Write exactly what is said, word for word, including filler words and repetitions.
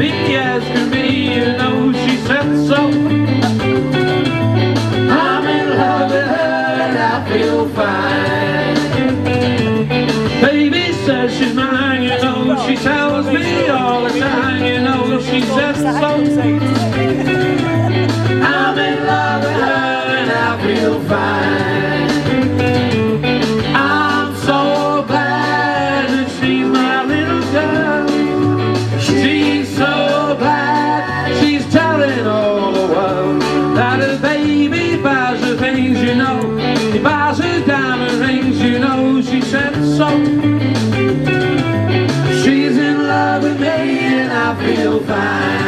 me as can be, you know she said so. I'm in love with her and I feel fine. Baby says she's mine, you know she tells me all the time, you know she said so. I'm in love with her and I feel fine. I'm so glad that she's my little girl. She's so glad she's telling all the world that her baby buys her things, you know. He buys her diamond rings, you know she said so. She's in love with me and I feel fine.